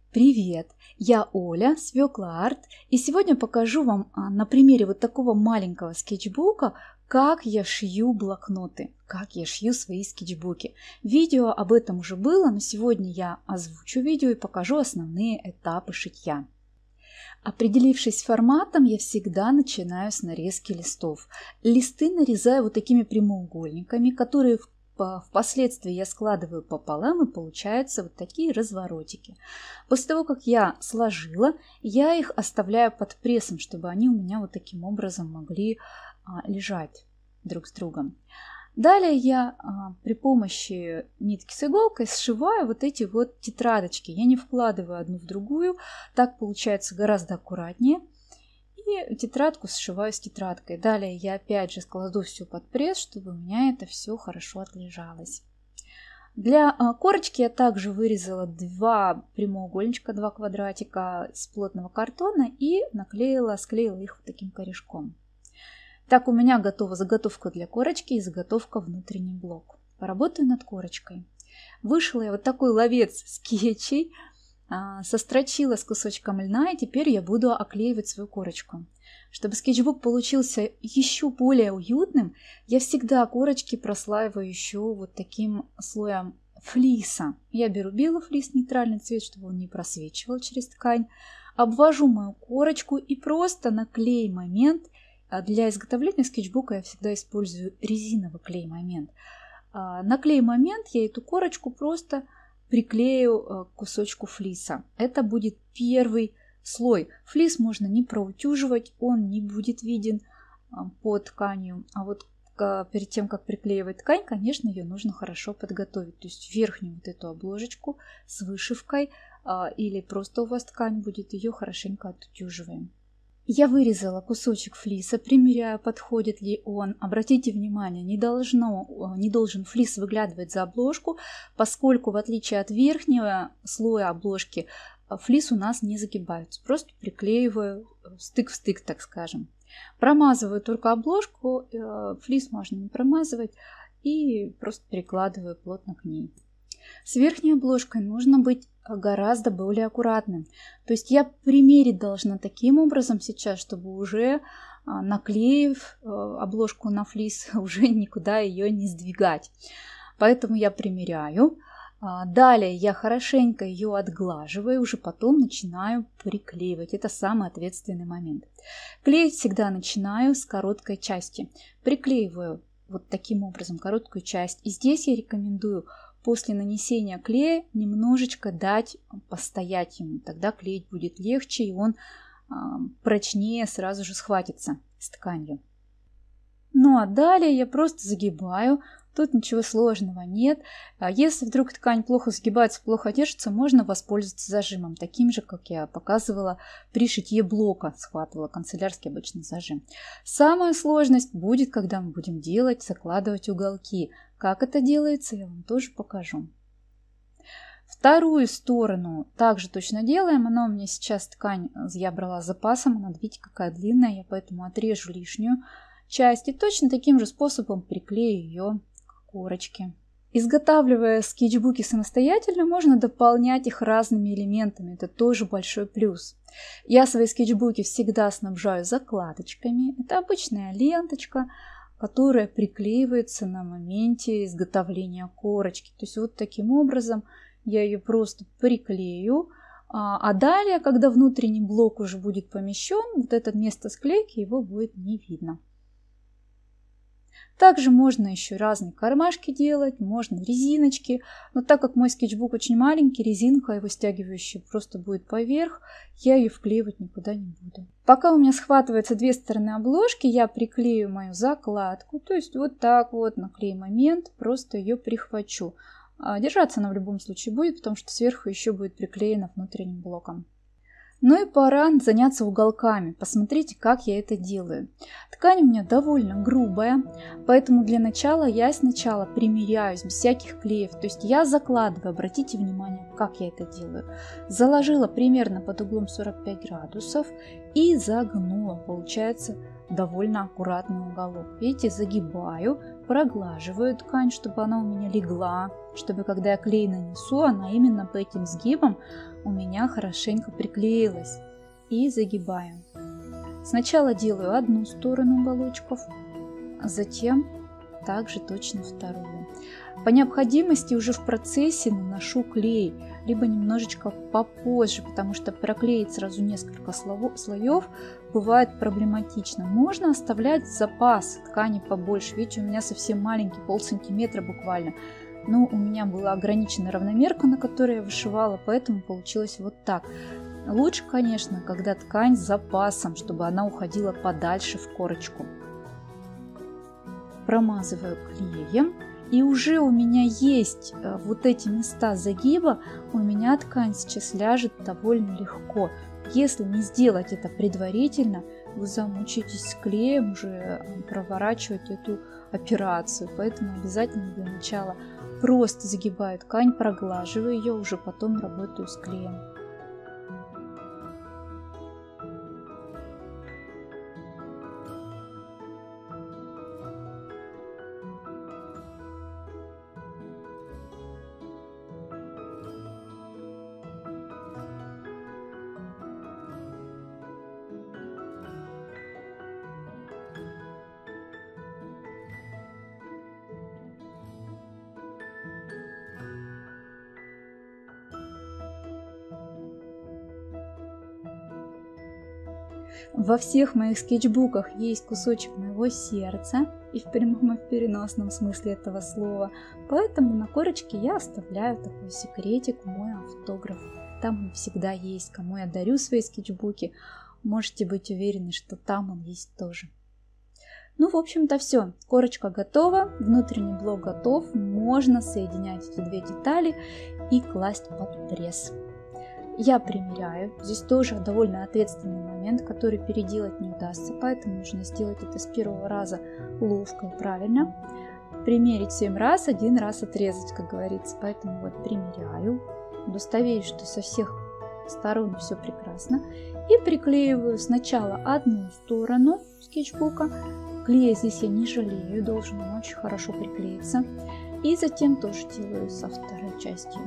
Привет! Я Оля, Свекла Арт, и сегодня покажу вам на примере вот такого маленького скетчбука, как я шью блокноты, как я шью свои скетчбуки. Видео об этом уже было, но сегодня я озвучу видео и покажу основные этапы шитья. Определившись с форматом, я всегда начинаю с нарезки листов. Листы нарезаю вот такими прямоугольниками, которые впоследствии я складываю пополам, и получаются вот такие разворотики. После того, как я сложила, я их оставляю под прессом, чтобы они у меня вот таким образом могли лежать друг с другом. Далее я при помощи нитки с иголкой сшиваю вот эти вот тетрадочки. Я не вкладываю одну в другую, так получается гораздо аккуратнее. И тетрадку сшиваю с тетрадкой. Далее я опять же складу все под пресс, чтобы у меня это все хорошо отлежалось. Для корочки я также вырезала два прямоугольничка, два квадратика из плотного картона и склеила их вот таким корешком. Так, у меня готова заготовка для корочки и заготовка внутренний блок. Поработаю над корочкой. Вышла я вот такой ловец скетчей. Сострочила с кусочком льна, и теперь я буду оклеивать свою корочку. Чтобы скетчбук получился еще более уютным, я всегда корочки прослаиваю еще вот таким слоем флиса. Я беру белый флис, нейтральный цвет, чтобы он не просвечивал через ткань. Обвожу мою корочку и просто на клей-момент. Для изготовления скетчбука я всегда использую резиновый клей-момент. На клей-момент я эту корочку просто приклею к кусочку флиса. Это будет первый слой. Флис можно не проутюживать, он не будет виден под тканью. А вот перед тем, как приклеивать ткань, конечно, ее нужно хорошо подготовить. То есть верхнюю вот эту обложечку с вышивкой или просто у вас ткань будет, ее хорошенько отутюживаем. Я вырезала кусочек флиса, примеряю, подходит ли он. Обратите внимание, не должен флис выглядывать за обложку, поскольку в отличие от верхнего слоя обложки флис у нас не загибается. Просто приклеиваю стык в стык, так скажем. Промазываю только обложку, флис можно не промазывать, и просто прикладываю плотно к ней. С верхней обложкой нужно быть гораздо более аккуратным. То есть я примерить должна таким образом сейчас, чтобы уже наклеив обложку на флис, уже никуда ее не сдвигать. Поэтому я примеряю. Далее я хорошенько ее отглаживаю, уже потом начинаю приклеивать. Это самый ответственный момент. Клеить всегда начинаю с короткой части. Приклеиваю вот таким образом короткую часть. И здесь я рекомендую после нанесения клея немножечко дать постоять ему. Тогда клеить будет легче, и он прочнее сразу же схватится с тканью. Ну а далее я просто загибаю. Тут ничего сложного нет. Если вдруг ткань плохо сгибается, плохо держится, можно воспользоваться зажимом. Таким же, как я показывала при шитье блока. Схватывала канцелярский обычный зажим. Самая сложность будет, когда мы будем закладывать уголки. Как это делается, я вам тоже покажу. Вторую сторону также точно делаем. Она у меня сейчас ткань я брала с запасом. Она, видите, какая длинная. Я поэтому отрежу лишнюю часть. И точно таким же способом приклею ее к корочке. Изготавливая скетчбуки самостоятельно, можно дополнять их разными элементами. Это тоже большой плюс. Я свои скетчбуки всегда снабжаю закладочками. Это обычная ленточка, которая приклеивается на моменте изготовления корочки. То есть вот таким образом я ее просто приклею. А далее, когда внутренний блок уже будет помещен, вот это место склейки, его будет не видно. Также можно еще разные кармашки делать, можно резиночки. Но так как мой скетчбук очень маленький, резинка его стягивающая просто будет поверх, я ее вклеивать никуда не буду. Пока у меня схватываются две стороны обложки, я приклею мою закладку. То есть вот так вот на клей-момент просто ее прихвачу. Держаться она в любом случае будет, потому что сверху еще будет приклеена внутренним блоком. Ну и пора заняться уголками. Посмотрите, как я это делаю. Ткань у меня довольно грубая, поэтому для начала я сначала примеряюсь без всяких клеев. То есть я закладываю, обратите внимание, как я это делаю. Заложила примерно под углом 45 градусов и загнула. Получается довольно аккуратный уголок. Видите, загибаю, проглаживаю ткань, чтобы она у меня легла, чтобы когда я клей нанесу, она именно по этим сгибам у меня хорошенько приклеилась. И загибаю. Сначала делаю одну сторону уголочков, а затем также точно вторую. По необходимости уже в процессе наношу клей, либо немножечко попозже, потому что проклеить сразу несколько слоев бывает проблематично. Можно оставлять запас ткани побольше. Видите, у меня совсем маленький, полсантиметра буквально. Но у меня была ограничена равномерка, на которой я вышивала, поэтому получилось вот так. Лучше, конечно, когда ткань с запасом, чтобы она уходила подальше в корочку. Промазываю клеем. И уже у меня есть вот эти места загиба, у меня ткань сейчас ляжет довольно легко. Если не сделать это предварительно, вы замучитесь с клеем уже проворачивать эту операцию. Поэтому обязательно для начала просто загибаю ткань, проглаживаю ее, уже потом работаю с клеем. Во всех моих скетчбуках есть кусочек моего сердца, и в прямом и в переносном смысле этого слова, поэтому на корочке я оставляю такой секретик, мой автограф. Там он всегда есть. Кому я дарю свои скетчбуки, можете быть уверены, что там он есть тоже. Ну, в общем-то, все. Корочка готова, внутренний блок готов. Можно соединять эти две детали и класть под пресс. Я примеряю. Здесь тоже довольно ответственный момент, который переделать не удастся, поэтому нужно сделать это с первого раза ловко и правильно. Примерить 7 раз, 1 раз отрезать, как говорится. Поэтому вот примеряю, удостоверюсь, что со всех сторон все прекрасно. И приклеиваю сначала одну сторону скетчбука. Клея здесь я не жалею, должен он очень хорошо приклеиться. И затем тоже делаю со второй частью.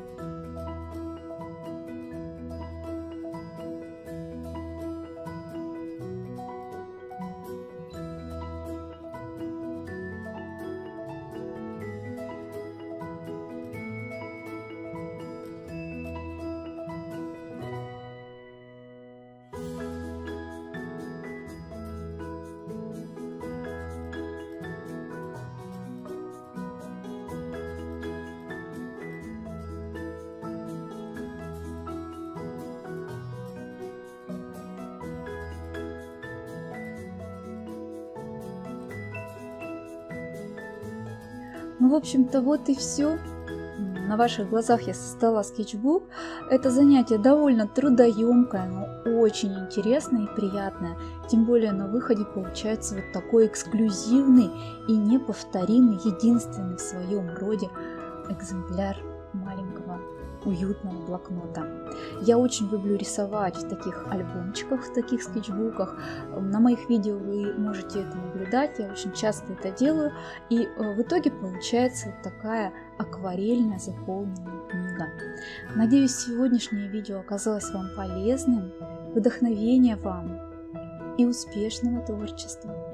Ну, в общем-то, вот и все. На ваших глазах я создала скетчбук. Это занятие довольно трудоемкое, но очень интересное и приятное. Тем более на выходе получается вот такой эксклюзивный и неповторимый, единственный в своем роде экземпляр маленького уютного блокнота. Я очень люблю рисовать в таких альбомчиках, в таких скетчбуках. На моих видео вы можете это наблюдать, я очень часто это делаю. И в итоге получается вот такая акварельная заполненная книга. Надеюсь, сегодняшнее видео оказалось вам полезным, вдохновения вам и успешного творчества!